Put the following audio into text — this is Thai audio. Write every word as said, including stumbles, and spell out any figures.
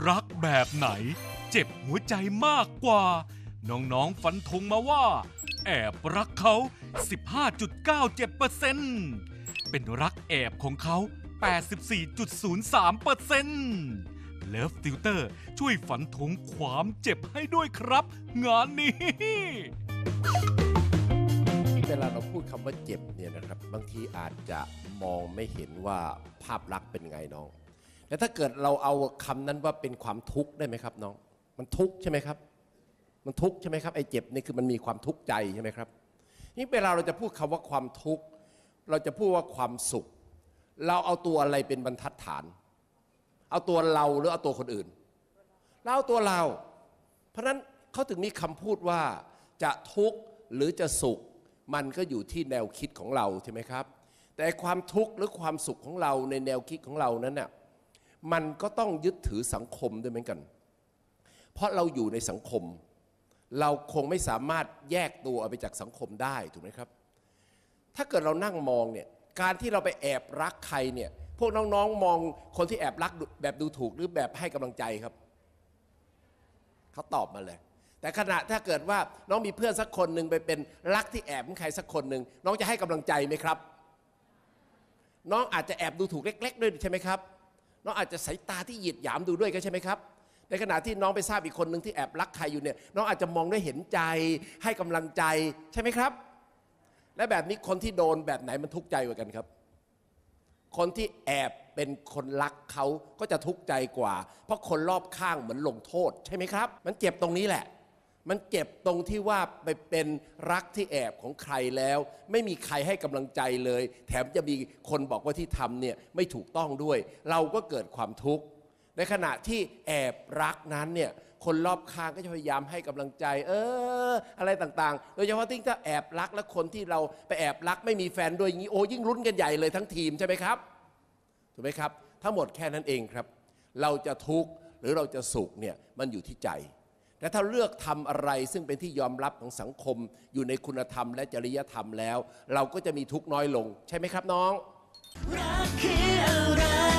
รักแบบไหนเจ็บหัวใจมากกว่าน้องๆฟันธงมาว่าแอบรักเขา สิบห้าจุดเก้าเจ็ดเปอร์เซ็นต์ เป็นรักแอบของเขา แปดสิบสี่จุดศูนย์สามเปอร์เซ็นต์ Love Tutor ช่วยฝันธงความเจ็บให้ด้วยครับงานนี้เวลาเราพูดคำว่าเจ็บเนี่ยนะครับบางทีอาจจะมองไม่เห็นว่าภาพลักษณ์เป็นไงน้องแต่ถ้าเกิดเราเอาคำนั้นว่าเป็นความทุกข์ได้ไหมครับน้องมันทุกข์ใช่ไหมครับมันทุกข์ใช่ไหมครับไอ้เจ็บนี่คือมันมีความทุกข์ใจใช่ไหมครับนี่เวลาเราจะพูดคำว่าความทุกข์เราจะพูดว่าความสุขเราเอาตัวอะไรเป็นบรรทัดฐานเอาตัวเราหรือเอาตัวคนอื่นเราเอาตัวเราเพราะนั้นเขาถึงมีคำพูดว่าจะทุกข์หรือจะสุขมันก็อยู่ที่แนวคิดของเราใช่ไหมครับแต่ความทุกข์หรือความสุขของเราในแนวคิดของเรานั้นน่ะมันก็ต้องยึดถือสังคมด้วยเหมือนกันเพราะเราอยู่ในสังคมเราคงไม่สามารถแยกตัวออกไปจากสังคมได้ถูกไหมครับถ้าเกิดเรานั่งมองเนี่ยการที่เราไปแอบรักใครเนี่ยพวกน้องๆมองคนที่แอบรักแบบดูถูกหรือแบบให้กำลังใจครับเขาตอบมาเลยแต่ขณะถ้าเกิดว่าน้องมีเพื่อนสักคนหนึ่งไปเป็นรักที่แอบของใครสักคนหนึ่งน้องจะให้กำลังใจไหมครับน้องอาจจะแอบดูถูกเล็กๆด้วยใช่ไหมครับน้องอาจจะสายตาที่หยีดหยามดูด้วยก็ใช่ไหมครับในขณะที่น้องไปทราบอีกคนหนึ่งที่แอบรักใครอยู่เนี่ยน้องอาจจะมองด้วยเห็นใจให้กำลังใจใช่ไหมครับและแบบนี้คนที่โดนแบบไหนมันทุกข์ใจกว่ากันครับคนที่แอบเป็นคนรักเขาก็จะทุกข์ใจกว่าเพราะคนรอบข้างเหมือนลงโทษใช่ไหมครับมันเจ็บตรงนี้แหละมันเจ็บตรงที่ว่าไปเป็นรักที่แอบของใครแล้วไม่มีใครให้กำลังใจเลยแถมจะมีคนบอกว่าที่ทำเนี่ยไม่ถูกต้องด้วยเราก็เกิดความทุกข์ในขณะที่แอบรักนั้นเนี่ยคนรอบข้างก็จะพยายามให้กำลังใจเอออะไรต่างๆโดยเฉพาะที่ถ้าแอบรักและคนที่เราไปแอบรักไม่มีแฟนด้วยอย่างนี้โอ้ยิ่งลุ้นกันใหญ่เลยทั้งทีมใช่ไหมครับถูกไหมครับทั้งหมดแค่นั้นเองครับเราจะทุกข์หรือเราจะสุขเนี่ยมันอยู่ที่ใจแต่ถ้าเลือกทำอะไรซึ่งเป็นที่ยอมรับของสังคมอยู่ในคุณธรรมและจริยธรรมแล้วเราก็จะมีทุกข์น้อยลงใช่ไหมครับน้องรักคืออะไร